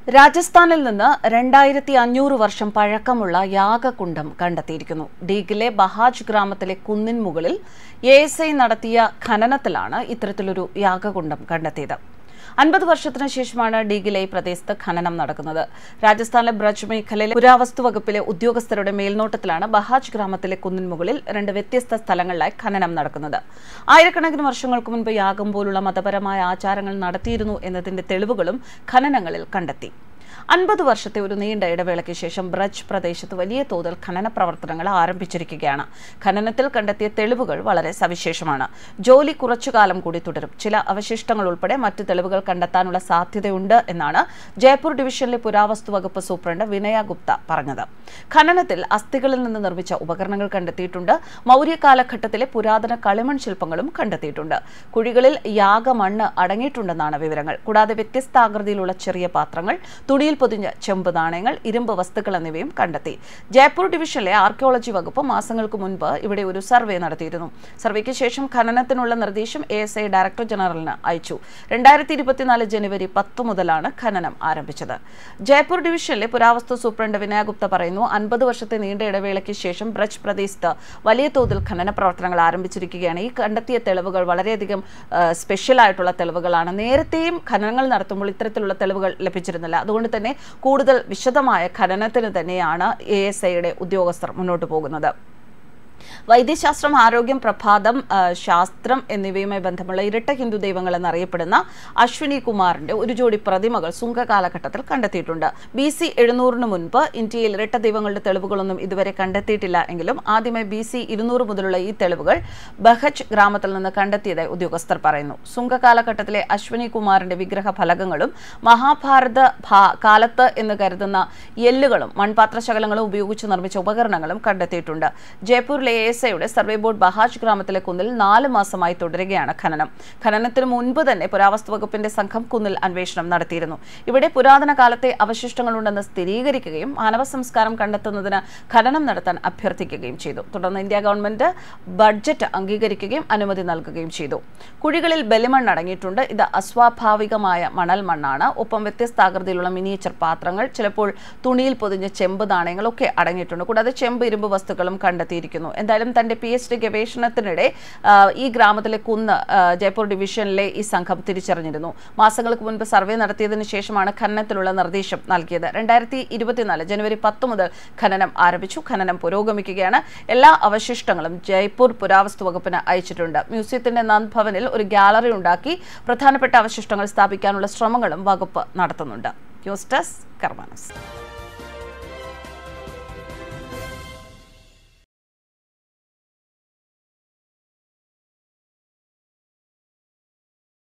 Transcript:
രാജസ്ഥാനിൽ നിന്ന് 2500 വർഷം പഴക്കമുള്ള യാഗകുണ്ഡം കണ്ടെത്തിയിരിക്കുന്നു. ഡീഗിലെ ബഹാജ് ഗ്രാമത്തിലെ കുന്നിൻ മുകളിൽ ASI നടത്തിയ ഖനനത്തിലാണ് ഇത്തരത്തിലൊരു യാഗകുണ്ഡം കണ്ടെത്തിയത്. 50 വർഷത്തിന് ശേഷമാണ് ഡീഗിലെ പ്രദേശത്ത് ഖനനം നടക്കുന്നത്. രാജസ്ഥാനിലെ ബ്രജ് മേഖലയിലെ പുരാവസ്തു വകുപ്പിലെ ഉദ്യോഗസ്ഥരുടെ മേൽനോട്ടത്തിലാണ് ബഹാജ് ഗ്രാമത്തിലെ കുന്നിൻ മുകളിൽ 2 വ്യത്യസ്ത സ്ഥലങ്ങളിലായി ഖനനം നടക്കുന്നത്. ആയിരക്കണക്കിന് വർഷങ്ങൾക്ക് മുൻപ് യാഗം പോലുള്ള മതപരമായ ആചാരങ്ങൾ നടത്തിയിരുന്നു എന്നതിന്റെ തെളിവുകളും ഖനനങ്ങളിൽ കണ്ടെത്തി. 50 വർഷത്തെ ഒരു നീണ്ട ഇടവേളയ്ക്ക് ശേഷം ബ്രജ് പ്രദേശത്ത് വലിയ തോതിൽ ഖനന പ്രവർത്തനങ്ങൾ ആരംഭിച്ചിരിക്കുകയാണ്. ഖനനത്തിൽ കണ്ടെത്തിയ തെളിവുകൾ വളരെ സവിശേഷമാണ്. ജോലി കുറച്ചുകാലം കൂടി തുടരും. ചില അവശിഷ്ടങ്ങൾ ഉൾപ്പെടെ മറ്റ് തെളിവുകൾ കണ്ടെത്താനുള്ള സാധ്യതയുണ്ട് എന്നാണ് ജയ്പൂർ ഡിവിഷനിലെ പുരാവസ്തു വകുപ്പ് സൂപ്രണ്ട് വിനയ ഗുപ്ത പറഞ്ഞത്. ഖനനത്തിൽ അസ്ഥികളിൽ നിന്ന് നിർമ്മിച്ച ഉപകരണങ്ങൾ കണ്ടെത്തിയിട്ടുണ്ട്. മൗര്യ കാലഘട്ടത്തിലെ പുരാതന കളിമൺ ശില്പങ്ങളും കണ്ടെത്തിയിട്ടുണ്ട്. കുഴികളിൽ യാഗമണ്ണ് അടങ്ങിയിട്ടുണ്ടെന്നാണ് വിവരങ്ങൾ. കൂടാതെ വ്യത്യസ്ത ആകൃതിയിലുള്ള ചെറിയ പാത്രങ്ങൾ, തുണിയിൽ പൊതിഞ്ഞ ചെമ്പ് നാണയങ്ങൾ, ഇരുമ്പ് വസ്തുക്കൾ എന്നിവയും കണ്ടെത്തി. ജയ്പൂർ ഡിവിഷനിലെ ആർക്കിയോളജി വകുപ്പ് മാസങ്ങൾക്ക് മുൻപ് ഇവിടെ ഒരു സർവേ നടത്തിയിരുന്നു. സർവേക്ക് ശേഷം ഖനനത്തിനുള്ള നിർദ്ദേശം ASI ഡയറക്ടർ ജനറലിന് അയച്ചു. 2024 ജനുവരി 10 മുതലാണ് ഖനനം ആരംഭിച്ചത്. ജയ്പൂർ ഡിവിഷനിലെ പുരാവസ്തു സൂപ്രണ്ട് വിനയ ഗുപ്ത പറയുന്നു, 50 വർഷത്തെ നീണ്ട ഇടവേളയ്ക്ക് ശേഷം ബ്രജ് പ്രദേശത്ത് വലിയ തോതിൽ ഖനന പ്രവർത്തനങ്ങൾ ആരംഭിച്ചിരിക്കുകയാണ്. ഈ കണ്ടെത്തിയ തെളിവുകൾ വളരെയധികം സ്പെഷ്യൽ ആയിട്ടുള്ള തെളിവുകളാണ്. നേരത്തെയും ഖനനങ്ങൾ നടത്തുമ്പോൾ ഇത്തരത്തിലുള്ള തെളിവുകൾ ലഭിച്ചിരുന്നില്ല. അതുകൊണ്ട് തന്നെ കൂടുതൽ വിശദമായ ഖനനത്തിന് തന്നെയാണ് ASIയുടെ ഉദ്യോഗസ്ഥർ മുന്നോട്ട് പോകുന്നത്. വൈദ്യശാസ്ത്രം, ആരോഗ്യം, പ്രഭാതം, ശാസ്ത്രം എന്നിവയുമായി ബന്ധമുള്ള ഇരട്ട ഹിന്ദു ദൈവങ്ങൾ എന്നറിയപ്പെടുന്ന അശ്വിനി കുമാറിന്റെ ഒരു ജോഡി പ്രതിമകൾ സുംഗ കാലഘട്ടത്തിൽ കണ്ടെത്തിയിട്ടുണ്ട്. BC 700 മുൻപ് ഇന്ത്യയിൽ ഇരട്ട ദൈവങ്ങളുടെ തെളിവുകളൊന്നും ഇതുവരെ കണ്ടെത്തിയിട്ടില്ല എങ്കിലും ആദ്യമായി BC 200 മുതലുള്ള ഈ തെളിവുകൾ ബഹജ് ഗ്രാമത്തിൽ നിന്ന് കണ്ടെത്തിയതായി ഉദ്യോഗസ്ഥർ പറയുന്നു. സുംഗ കാലഘട്ടത്തിലെ അശ്വിനി കുമാറിന്റെ വിഗ്രഹ ഫലകങ്ങളും മഹാഭാരത കാലത്ത് എന്ന് കരുതുന്ന എല്ലുകളും മൺപാത്ര ശകലങ്ങളും ഉപയോഗിച്ച് നിർമ്മിച്ച ഉപകരണങ്ങളും കണ്ടെത്തിയിട്ടുണ്ട്. ജയ്പൂരിലെ ASIയുടെ സർവേ ബോർഡ് ബഹാജ് ഗ്രാമത്തിലെ കുന്നിൽ 4 മാസമായി തുടരുകയാണ് ഖനനം. ഖനനത്തിന് മുൻപ് തന്നെ പുരാവസ്തു വകുപ്പിന്റെ സംഘം കുന്നിൽ അന്വേഷണം നടത്തിയിരുന്നു. ഇവിടെ പുരാതന കാലത്തെ അവശിഷ്ടങ്ങളുണ്ടെന്ന് സ്ഥിരീകരിക്കുകയും മാനവ സംസ്കാരം കണ്ടെത്തുന്നതിന് ഖനനം നടത്താൻ അഭ്യർത്ഥിക്കുകയും ചെയ്തു. തുടർന്ന് ഇന്ത്യ ഗവൺമെന്റ് ബഡ്ജറ്റ് അംഗീകരിക്കുകയും അനുമതി നൽകുകയും ചെയ്തു. കുഴികളിൽ ബലിമണ്ണ് അടങ്ങിയിട്ടുണ്ട്. ഇത് അസ്വാഭാവികമായ മണൽ മണ്ണാണ്. ഒപ്പം വ്യത്യസ്ത ആകൃതിയിലുള്ള മിനിയേച്ചർ പാത്രങ്ങൾ, ചിലപ്പോൾ തുണിയിൽ പൊതിഞ്ഞ ചെമ്പ് നാണയങ്ങളൊക്കെ അടങ്ങിയിട്ടുണ്ട്. കൂടാതെ ചെമ്പ്, ഇരുമ്പ് വസ്തുക്കളും കണ്ടെത്തിയിരിക്കുന്നു. എന്തായാലും തന്റെ PhD ഗവേഷണത്തിനിടെ ഈ ഗ്രാമത്തിലെ കുന്ന് ജയ്പൂർ ഡിവിഷനിലെ ഈ സംഘം തിരിച്ചറിഞ്ഞിരുന്നു. മാസങ്ങൾക്ക് മുൻപ് സർവേ നടത്തിയതിനു ശേഷമാണ് ഖനനത്തിലുള്ള നിർദ്ദേശം നൽകിയത്. 2024 ജനുവരി 10 മുതൽ ഖനനം ആരംഭിച്ചു. ഖനനം പുരോഗമിക്കുകയാണ്. എല്ലാ അവശിഷ്ടങ്ങളും ജയ്പൂർ പുരാവസ്തു വകുപ്പിന് അയച്ചിട്ടുണ്ട്. മ്യൂസിയത്തിന്റെ നന്ദ് ഭവനിൽ ഒരു ഗാലറി ഉണ്ടാക്കി പ്രധാനപ്പെട്ട അവശിഷ്ടങ്ങൾ സ്ഥാപിക്കാനുള്ള ശ്രമങ്ങളും വകുപ്പ് നടത്തുന്നുണ്ട്. News desk Karma news.